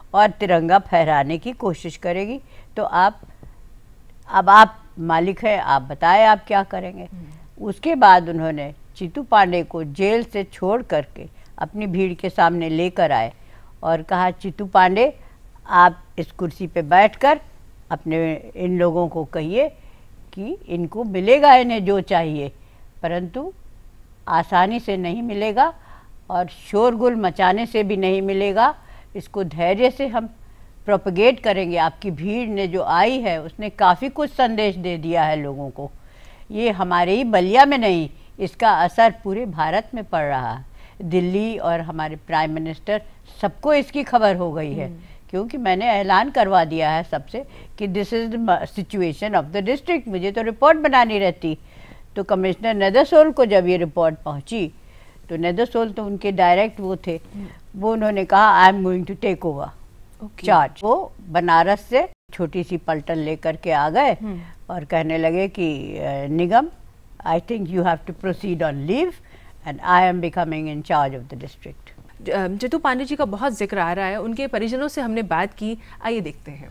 और तिरंगा फहराने की कोशिश करेगी। तो आप अब आप मालिक हैं, आप बताएं आप क्या करेंगे। उसके बाद उन्होंने चित्तू पांडे को जेल से छोड़ करके अपनी भीड़ के सामने लेकर आए और कहा, चित्तू पांडे आप इस कुर्सी पे बैठकर अपने इन लोगों को कहिए कि इनको मिलेगा इन्हें जो चाहिए, परंतु आसानी से नहीं मिलेगा और शोरगुल मचाने से भी नहीं मिलेगा। इसको धैर्य से हम प्रोपगेट करेंगे। आपकी भीड़ ने जो आई है उसने काफ़ी कुछ संदेश दे दिया है लोगों को। ये हमारे ही बलिया में नहीं, इसका असर पूरे भारत में पड़ रहा है। दिल्ली और हमारे प्राइम मिनिस्टर सबको इसकी खबर हो गई है, क्योंकि मैंने ऐलान करवा दिया है सबसे कि this is the situation of the district. मुझे तो रिपोर्ट बनानी रहती। तो कमिश्नर नेदरसोल को जब ये रिपोर्ट पहुंची तो नेदरसोल तो उनके डायरेक्ट वो थे, वो उन्होंने कहा I am going to take over charge. वो बनारस से छोटी सी पलटन लेकर के आ गए और कहने लगे कि Nigam, I think you have to proceed on leave and I am becoming in charge of the district. Chittu Pandey ji का बहुत जिक्र आ रहा है, उनके परिजनों से हमने बात की, आइए देखते हैं।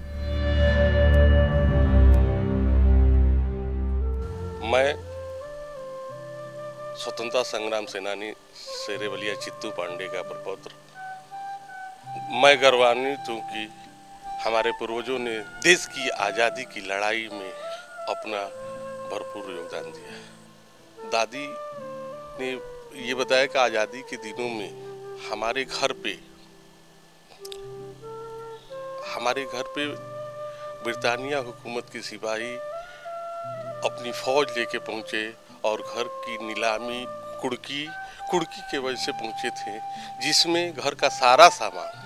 मैं स्वतंत्रता संग्राम सेनानी शेरे चित्तू पांडे का प्रपौत्र, मैं गर्वान्वित हूँ कि हमारे पूर्वजों ने देश की आज़ादी की लड़ाई में अपना भरपूर योगदान दिया। दादी ने ये बताया कि आज़ादी के दिनों में हमारे घर पे हमारे घर पे ब्रिटानिया हुकूमत के सिपाही अपनी फौज लेके पहुंचे और घर की नीलामी कुड़की कुड़की के वजह से पहुंचे थे, जिसमें घर का सारा सामान,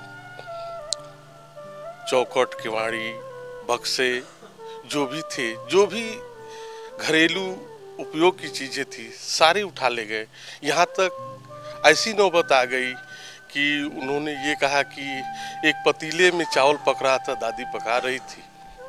चौखट, किवाड़ी, बक्से, जो भी थे, जो भी घरेलू उपयोग की चीज़ें थी, सारी उठा ले गए। यहाँ तक ऐसी नौबत आ गई कि उन्होंने ये कहा कि एक पतीले में चावल पक रहा था, दादी पका रही थी,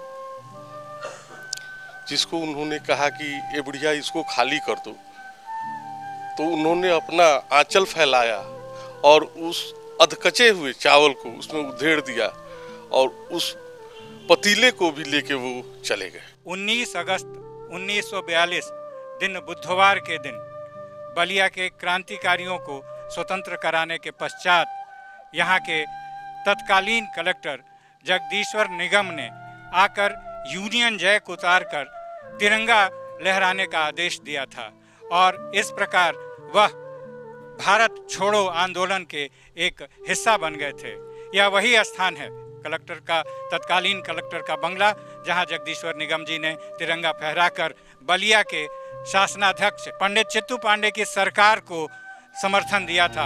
जिसको उन्होंने कहा कि ये बुढ़िया इसको खाली कर दो। तो उन्होंने अपना आंचल फैलाया और उस अधकचे हुए चावल को उसमें उधेड़ दिया और उस पतीले को भी लेके वो चले गए। उन्नीस अगस्त उन्नीस सौ बयालीस दिन बुधवार के दिन बलिया के क्रांतिकारियों को स्वतंत्र कराने के पश्चात यहाँ के तत्कालीन कलेक्टर जगदीश्वर निगम ने आकर यूनियन जैक उतारकर तिरंगा लहराने का आदेश दिया था और इस प्रकार वह भारत छोड़ो आंदोलन के एक हिस्सा बन गए थे। यह वही स्थान है, कलेक्टर का, तत्कालीन कलेक्टर का बंगला, जहां जगदीश्वर निगम जी ने तिरंगा फहराकर बलिया के शासनाध्यक्ष पंडित चित्तू पांडे की सरकार को समर्थन दिया था।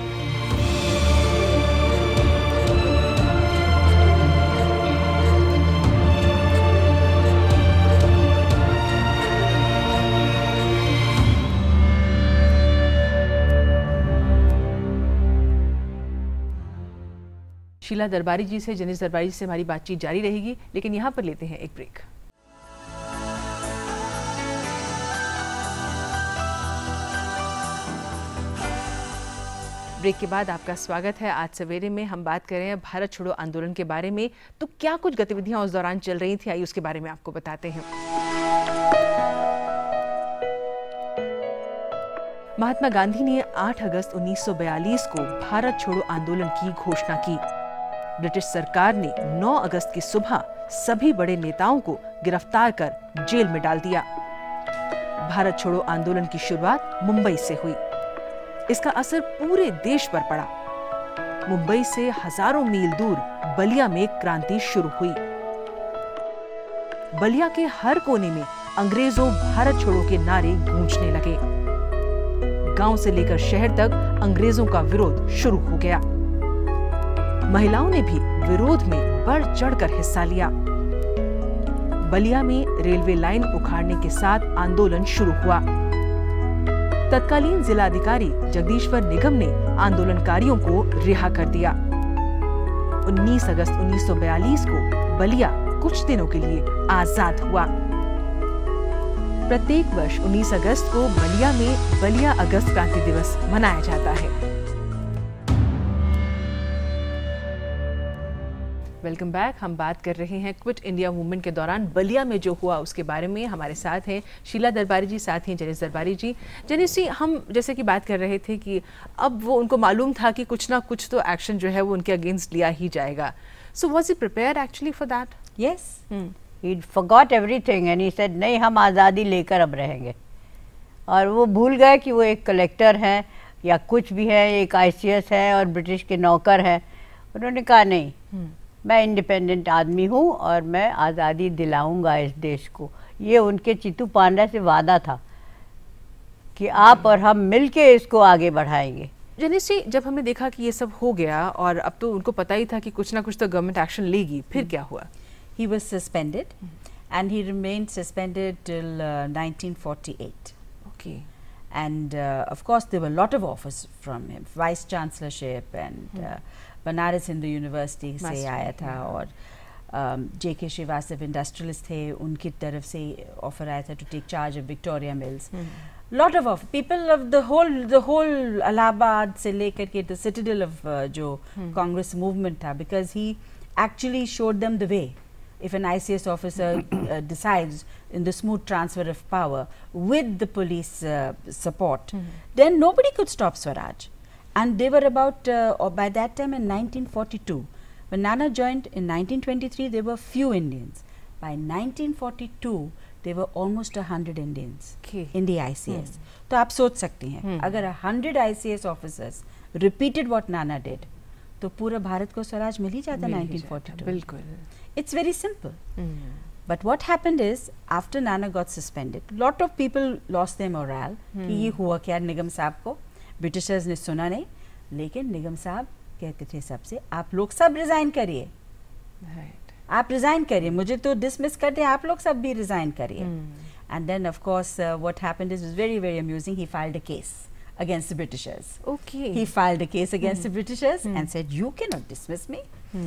शीला दरबारी जी से, जनीश दरबारी जी से हमारी बातचीत जारी रहेगी, लेकिन यहाँ पर लेते हैं एक ब्रेक। ब्रेक के बाद आपका स्वागत है। आज सवेरे में हम बात कर रहे हैं भारत छोड़ो आंदोलन के बारे में। तो क्या कुछ गतिविधियां उस दौरान चल रही थी, आइए उसके बारे में आपको बताते हैं। महात्मा गांधी ने आठ अगस्त उन्नीस सौ बयालीस को भारत छोड़ो आंदोलन की घोषणा की। ब्रिटिश सरकार ने नौ अगस्त की सुबह सभी बड़े नेताओं को गिरफ्तार कर जेल में डाल दिया। भारत छोड़ो आंदोलन की शुरुआत मुंबई से हुई। इसका असर पूरे देश पर पड़ा। मुंबई से हजारों मील दूर बलिया में क्रांति शुरू हुई। बलिया के हर कोने में अंग्रेजों भारत छोड़ो के नारे गूंजने लगे। गांव से लेकर शहर तक अंग्रेजों का विरोध शुरू हो गया। महिलाओं ने भी विरोध में बढ़ चढ़कर हिस्सा लिया। बलिया में रेलवे लाइन उखाड़ने के साथ आंदोलन शुरू हुआ। तत्कालीन जिलाधिकारी जगदीश्वर निगम ने आंदोलनकारियों को रिहा कर दिया। उन्नीस अगस्त उन्नीस सौ बयालीस को बलिया कुछ दिनों के लिए आजाद हुआ। प्रत्येक वर्ष उन्नीस अगस्त को बलिया में बलिया अगस्त क्रांति दिवस मनाया जाता है। Welcome back. हम बात कर रहे हैं क्विट इंडिया मूवमेंट के दौरान बलिया में जो हुआ उसके बारे में। हमारे साथ हैं शीला दरबारी जी, साथ ही जनीश दरबारी जी। जनीश जी, हम जैसे कि बात कर रहे थे कि अब वो उनको मालूम था कि कुछ ना कुछ तो एक्शन जो है वो उनके अगेंस्ट लिया ही जाएगा। So was he prepared actually for that? Yes, he forgot everything and he said नहीं, हम आज़ादी लेकर अब रहेंगे। और वो भूल गए कि वो एक कलेक्टर हैं या कुछ भी है, एक आईसीएस है और ब्रिटिश के नौकर हैं। उन्होंने कहा नहीं, मैं इंडिपेंडेंट आदमी हूँ और मैं आज़ादी दिलाऊंगा इस देश को। ये उनके चित्तू पांडा से वादा था कि आप और हम मिलके इसको आगे बढ़ाएंगे। जनीश जी, जब हमने देखा कि ये सब हो गया और अब तो उनको पता ही था कि कुछ ना कुछ तो गवर्नमेंट एक्शन लेगी, फिर क्या हुआ? He was suspended and he remained suspended till uh, nineteen forty-eight. Okay. And uh, of course there were a lot of offers from him, vice chancellorship and uh, Banaras Hindu university से आया था और जे के श्रीवास्तव इंडस्ट्रियलिस्ट थे, उनकी तरफ से ऑफर आया था to take charge of Victoria mills. Lot of of people of the whole the whole Allahabad से लेकर के द सिटाडेल ऑफ जो कांग्रेस मूवमेंट था, because he actually showed them the way. If an I C S officer uh, decides in the smooth transfer of power with the police uh, support, mm-hmm. then nobody could stop Swaraj. And they were about, uh, or by that time in nineteen forty-two, when Nana joined in nineteen twenty-three, there were few Indians. By nineteen forty-two, there were almost a hundred Indians okay. in the I C S. Hmm. तो आप सोच सकती हैं, hmm. अगर a hundred I C S officers repeated what Nana did, तो पूरा भारत को स्वराज मिल ही जाता nineteen forty-two. बिल्कुल. It's very simple. Hmm. But what happened is, after Nana got suspended, lot of people lost their morale. Hmm. कि ये हुआ क्या निगम साहब को, ब्रिटिशर्स ने सुना नहीं, लेकिन निगम साहब कहते थे सबसे, आप लोग सब रिजाइन करिए, right. आप रिजाइन करिए, मुझे तो डिसमिस कर दे, आप लोग सब भी रिजाइन करिए. And then of course uh, what happened is was very very amusing. He filed a case against the Britishers. Okay. He filed a case against Hmm. the Britishers Hmm. and said, you cannot dismiss me.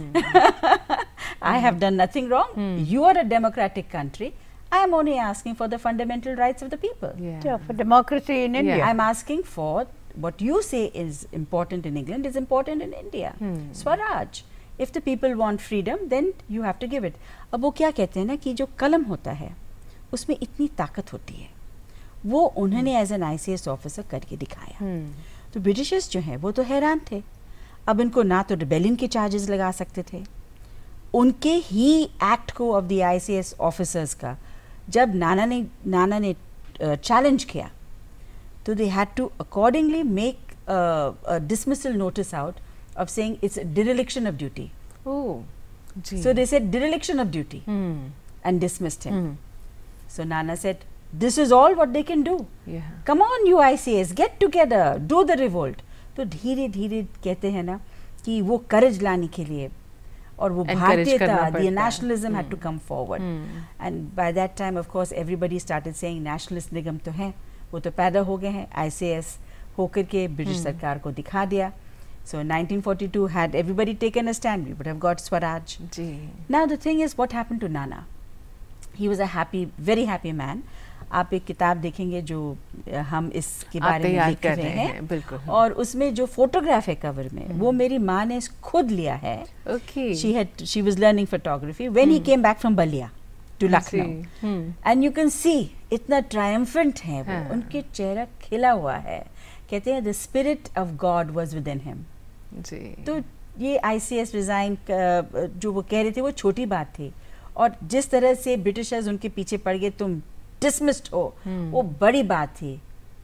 Hmm. I have done nothing wrong. Hmm. You are a democratic country. I am only asking for the fundamental rights of the people. Yeah. Yeah, for democracy in India. Yeah. I am asking for what you say is important in England is important in India. Hmm. Swaraj. If the people want freedom, then you have to give it. अब वो क्या कहते हैं ना कि जो कलम होता है उसमें इतनी ताकत होती है, वो उन्होंने as an I C S officer करके दिखाया. Hmm. तो ब्रिटिशर्स जो हैं वो तो हैरान थे. अब इनको ना तो रिबेलियन के चार्जेस लगा सकते थे, उनके ही एक्ट को of the I C S officers का जब नाना ने नाना ने चैलेंज uh, किया, तो they had to accordingly make dismissal notice out of saying it's dereliction of duty. Oh. जी. So they said dereliction of duty Hmm. and dismissed him. Hmm. So Nana said, this is all what they can do. Yeah. Come on you I C S, get together, do the revolt. तो धीरे धीरे कहते हैं ना कि वो करेज लाने के लिए और वो भारतीयता, the nationalism had to come forward. And by that time of course everybody started saying nationalist निगम तो हैं, वो तो पैदा हो गए हैं, I C S होकर के ब्रिटिश सरकार को दिखा दिया. So nineteen forty-two had everybody taken a stand, we would have got Swaraj. Ji. Now the thing is what happened to Nana. He was a happy, very happy man. आप एक किताब देखेंगे जो हम इसके बारे में लिख रहे हैं, बिल्कुल. और उसमें जो फोटोग्राफ है कवर में, वो मेरी माँ ने खुद लिया है. Okay. She had, she was learning photography when hmm. he came back from Balia to Lucknow. Hmm. And you can see इतना triumphant है वो, हाँ. उनके चेहरा खिला हुआ है. कहते हैं the spirit of God was within him. जी. तो ये आई सी एस रिजाइन जो वो कह रहे थे वो छोटी बात थी, और जिस तरह से ब्रिटिशर्स उनके पीछे पड़ गए, तुम डिसमिस्ड हो, hmm. वो बड़ी बात थी.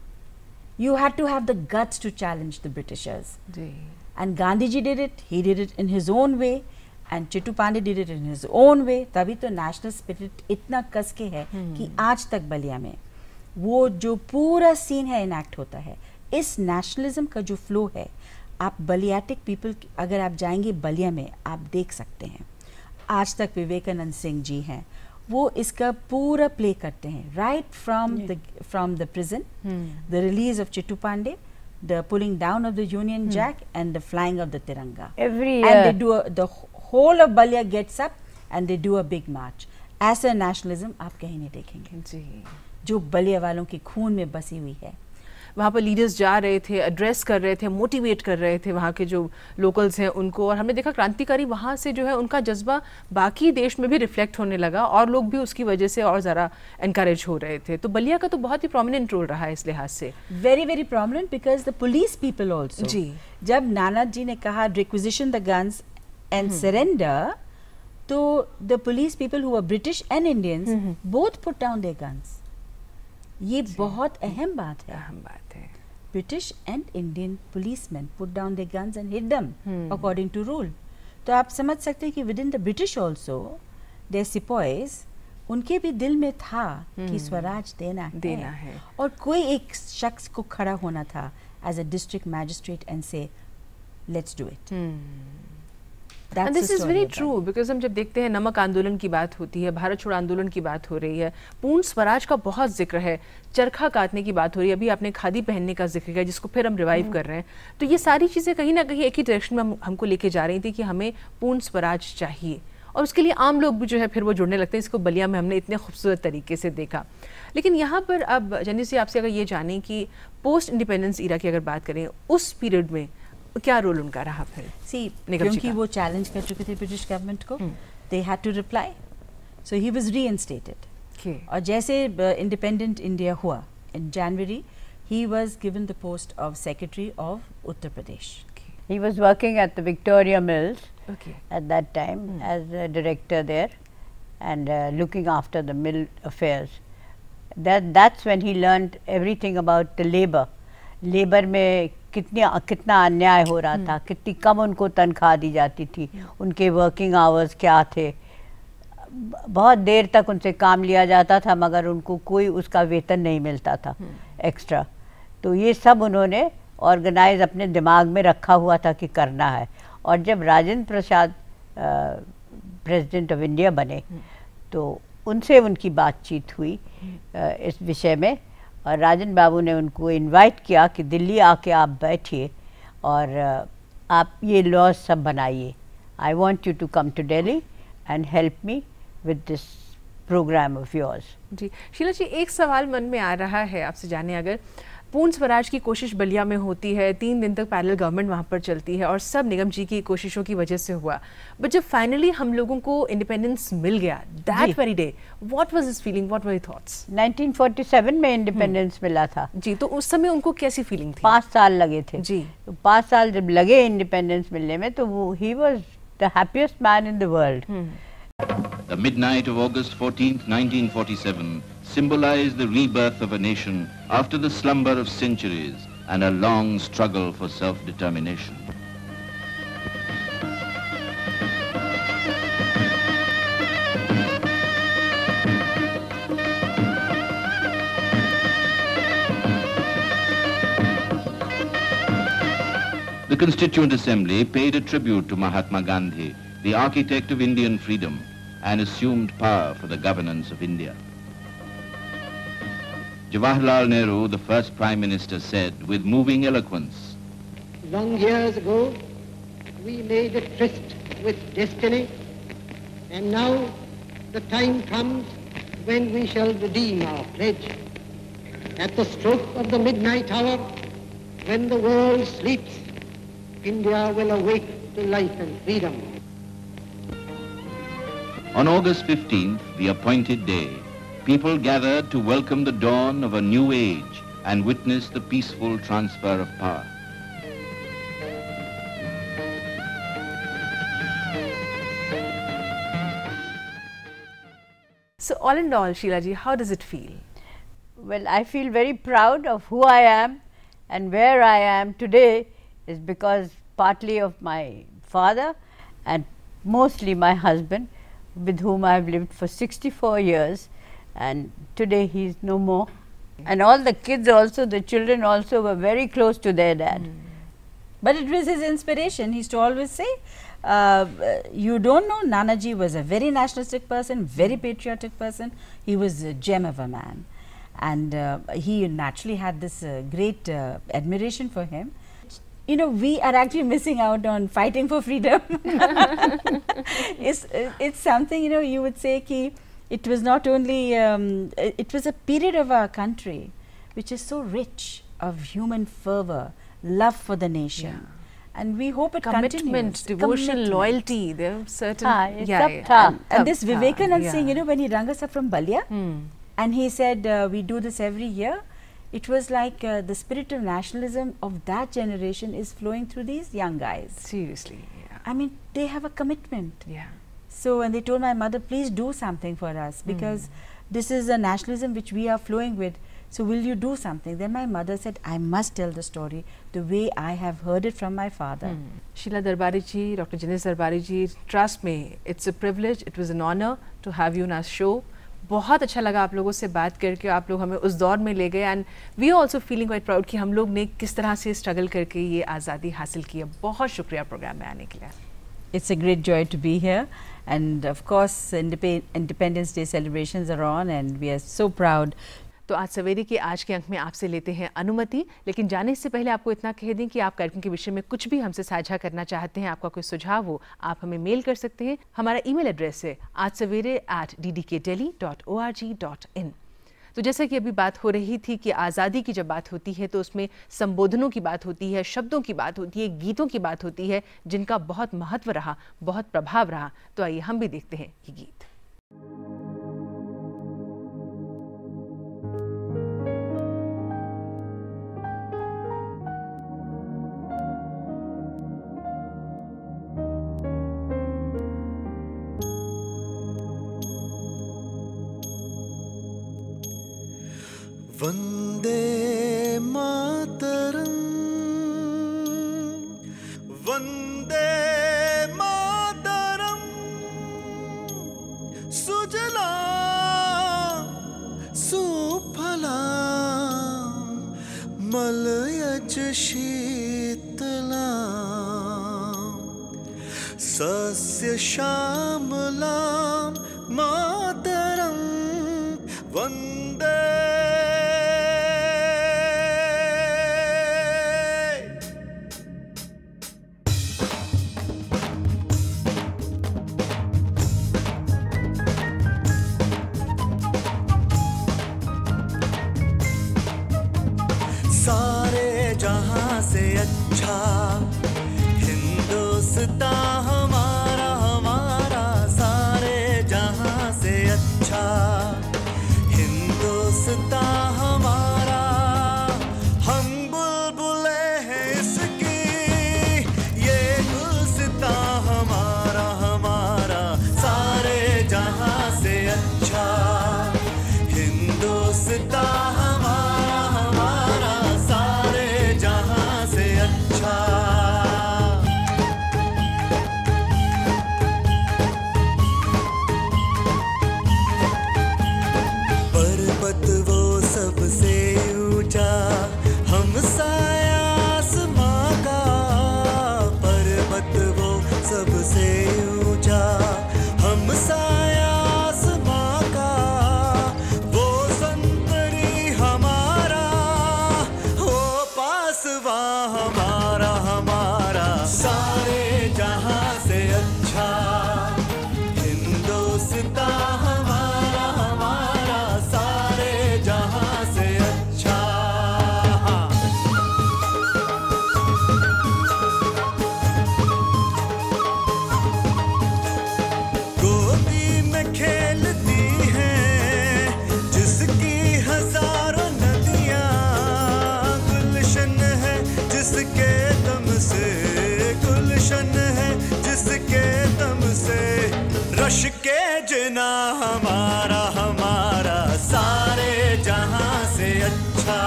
You had to have the guts to challenge the Britishers. जी. And Gandhi ji did it, he did it in his own way, and Chittu Pandey did it in his own way. तभी तो नेशनल स्पिरिट इतना कस के है hmm. कि आज तक बलिया में वो जो पूरा सीन है इनैक्ट होता है. इस नेशनलिज्म का जो फ्लो है, आप बलियाटिक पीपल, अगर आप जाएंगे बलिया में आप देख सकते हैं. आज तक विवेकानंद सिंह जी हैं, वो इसका पूरा प्ले करते हैं, right from the from the prison, the release of Chittu Pandey, the pulling down of the Union Jack and the flying of the tiranga. Every and they year. Do the whole of Ballia gets up and they do a big march. ऐसा नेशनलिज्म आप कहीं नहीं देखेंगे जी. जो बलिया वालों के खून में बसी हुई है. वहाँ पर लीडर्स जा रहे थे, एड्रेस कर रहे थे, मोटिवेट कर रहे थे वहाँ के जो लोकल्स हैं उनको, और हमने देखा क्रांतिकारी वहाँ से जो है उनका जज्बा बाकी देश में भी रिफ्लेक्ट होने लगा और लोग भी उसकी वजह से और ज़्यादा इनकरेज हो रहे थे। तो बलिया का तो बहुत ही प्रोमिनेंट रोल रहा है इस लिहाज से। Very very prominent, because the police people also, जी, जब नाना जी ने कहा requisition the guns and surrender, तो the police people who were British and Indians both put down their guns. ये बहुत अहम बात है, अहम बात है। British and Indian policeman put down their guns and hit them according to rule. तो आप समझ सकते हैं कि within the British also there sepoys, उनके भी दिल में था कि स्वराज देना है, देना है, और कोई एक शख्स को खड़ा होना था as a district magistrate and say let's do it. And this is very true, because हम जब देखते हैं नमक आंदोलन की बात होती है, भारत छोड़ो आंदोलन की बात हो रही है, पूर्ण स्वराज का बहुत जिक्र है, चरखा काटने की बात हो रही है, अभी आपने खादी पहनने का जिक्र किया जिसको फिर हम रिवाइव कर रहे हैं। तो ये सारी चीज़ें कहीं ना कहीं एक ही डायरेक्शन में हम, हमको लेके जा रही थी कि हमें पूर्ण स्वराज चाहिए, और उसके लिए आम लोग भी जो है फिर वो जुड़ने लगते हैं। इसको बलिया में हमने इतने खूबसूरत तरीके से देखा। लेकिन यहाँ पर अब जनी से आपसे अगर ये जानें कि पोस्ट इंडिपेंडेंस ईरा की अगर बात करें, उस पीरियड में क्या रोल उनका रहा फिर? सी, क्योंकि वो चैलेंज कर चुके थे ब्रिटिश गवर्नमेंट को, they had to reply, so he was reinstated. और जैसे इंडिपेंडेंट इंडिया हुआ in January, he was given the post of secretary of Uttar Pradesh. He was working at the Victoria Mills Okay. at that time Hmm. as a director there, and uh, looking after the mill affairs. That that's when he learned everything about the labor. Labor में कितनी कितना अन्याय हो रहा था, कितनी कम उनको तनख्वाह दी जाती थी, उनके वर्किंग आवर्स क्या थे, बहुत देर तक उनसे काम लिया जाता था मगर उनको कोई उसका वेतन नहीं मिलता था एक्स्ट्रा। तो ये सब उन्होंने ऑर्गेनाइज अपने दिमाग में रखा हुआ था कि करना है। और जब Rajendra Prasad president of India बने तो उनसे उनकी बातचीत हुई आ, इस विषय में, और राजन बाबू ने उनको इनवाइट किया कि दिल्ली आके आप बैठिए और आ, आप ये लॉज सब बनाइए। I want you to come to Delhi and help me with this program of yours. जी शीला जी, एक सवाल मन में आ रहा है आपसे जाने, अगर पूर्ण स्वराज की कोशिश बलिया में होती है, तीन दिन तक पैरेलल गवर्नमेंट वहाँ पर चलती है और सब निगम जी की कोशिशों की वजह से हुआ, बट जब फाइनली हम लोगों को इंडिपेंडेंस मिल गया that very day, what was his feeling, what were your thoughts? Nineteen forty seven में इंडिपेंडेंस मिला था जी, तो उस समय उनको कैसी फीलिंग थी? पाँच साल लगे थे जी। तो पाँच साल जब लगे इंडिपेंडेंस मिलने में तो वो he was the happiest man in the world. The midnight of August fourteenth, nineteen forty-seven symbolized the rebirth of a nation after the slumber of centuries and a long struggle for self-determination. The Constituent Assembly paid a tribute to Mahatma Gandhi, the architect of Indian freedom, and assumed power for the governance of India. Jawaharlal Nehru, the first Prime Minister, said with moving eloquence, "Long years ago, we made a tryst with destiny, and now the time comes when we shall redeem our pledge. At the stroke of the midnight hour, when the world sleeps, India will awake to life and freedom." On August fifteenth, the appointed day, people gathered to welcome the dawn of a new age and witness the peaceful transfer of power. So all in all, Sheila ji, how does it feel? Well, I feel very proud of who I am, and where I am today is because partly of my father and mostly my husband, with whom I have lived for sixty-four years, and today he is no more. And all the kids also, the children also were very close to their dad. Mm. But it was his inspiration. He used to always say, uh, you don't know, Nanaji was a very nationalistic person, very patriotic person. He was a gem of a man. And uh, he naturally had this uh, great uh, admiration for him. You know, we are actually missing out on fighting for freedom. it's, it's something, you know, you would say ki it was not only, um, it was a period of our country which is so rich of human fervor, love for the nation. Yeah. And we hope it Commitment, continues. devotion, Commitment. loyalty, there are certain... हाँ, ये yeah, सब yeah. था। And, and this Tab- Vivekanand yeah. Singh, you know, when he rang us up from Balia, Hmm. and he said, uh, we do this every year, it was like uh, the spirit of nationalism of that generation is flowing through these young guys. Seriously, yeah. I mean, they have a commitment. Yeah. So, and they told my mother, please do something for us, because this is a nationalism which we are flowing with. So, will you do something? Then my mother said, I must tell the story the way I have heard it from my father. Hmm. Sheila Darbari ji, Doctor Jinesh Darbari ji, trust me, it's a privilege, it was an honor to have you on our show. बहुत अच्छा लगा आप लोगों से बात करके, आप लोग हमें उस दौर में ले गए, and we are also feeling quite proud कि हम लोग ने किस तरह से स्ट्रगल करके ये आज़ादी हासिल की है। बहुत शुक्रिया प्रोग्राम में आने के लिए। It's a great joy to be here, and of course Indep- Independence Day celebrations are on, and we are so proud. तो आज सवेरे के आज के अंक में आपसे लेते हैं अनुमति, लेकिन जाने से पहले आपको इतना कह दें कि आप कार्यक्रम के विषय में कुछ भी हमसे साझा करना चाहते हैं, आपका कोई सुझाव हो, आप हमें मेल कर सकते हैं। हमारा ईमेल एड्रेस है आज सवेरे at D D K Delhi dot O R G dot in. तो जैसा कि अभी बात हो रही थी कि आज़ादी की जब बात होती है तो उसमें संबोधनों की बात होती है, शब्दों की बात होती है, गीतों की बात होती है, जिनका बहुत महत्व रहा, बहुत प्रभाव रहा। तो आइए हम भी देखते हैं ये गीत। वंदे मातरम, वंदे मातरम, सुजला सुफला मलयज शीतला, सस्य श्यामला मातरम, वंदे सारे जहां से अच्छा हिंदुस्तान हमारा, हमारा सारे जहां से अच्छा हिंदुस्तान हमारा। हम बुलबुले हैं इसकी, ये गुलसितां हमारा, हमारा सारे जहां से अच्छा हिंदुस्तान हमारा, हमारा सारे जहां से अच्छा। पर्वत वो सबसे ऊंचा, हम साया आसमां का, पर्वत वो सबसे ऊंचा, हम साया आसमां का, वो संतरी हमारा, वो पासवा हमारा, हमारा सारे जहां से अच्छा हिंदुस्तान हमारा, हमारा सारे जहां से अच्छा। गोदी में खेलती हैं जिसकी हजारों नदियां, गुलशन है जिसके दम से, गुलशन है जिसके दम से, रश के जना हमारा, हमारा सारे जहां से अच्छा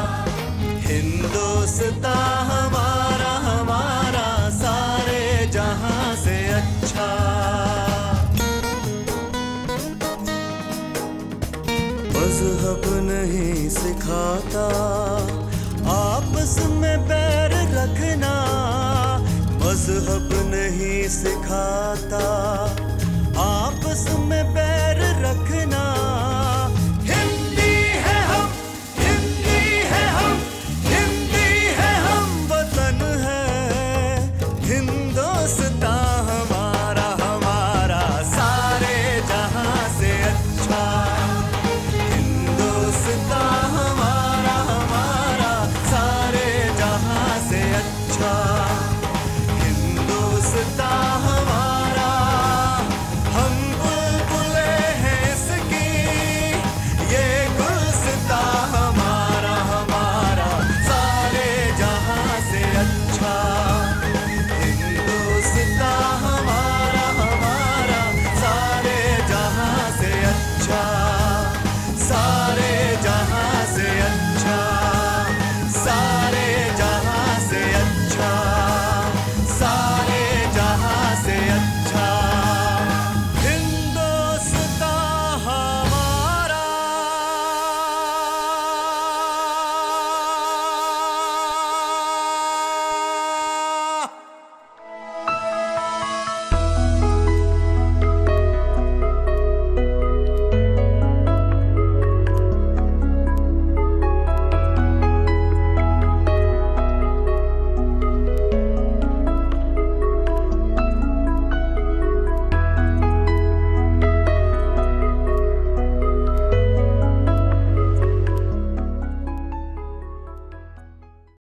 हिंदुस्तान हमारा, हमारा सारे जहां से अच्छा। मजहब नहीं सिखाता आपस में बैर रखना, मजहब नहीं सिखाता आपस में बैर रखना,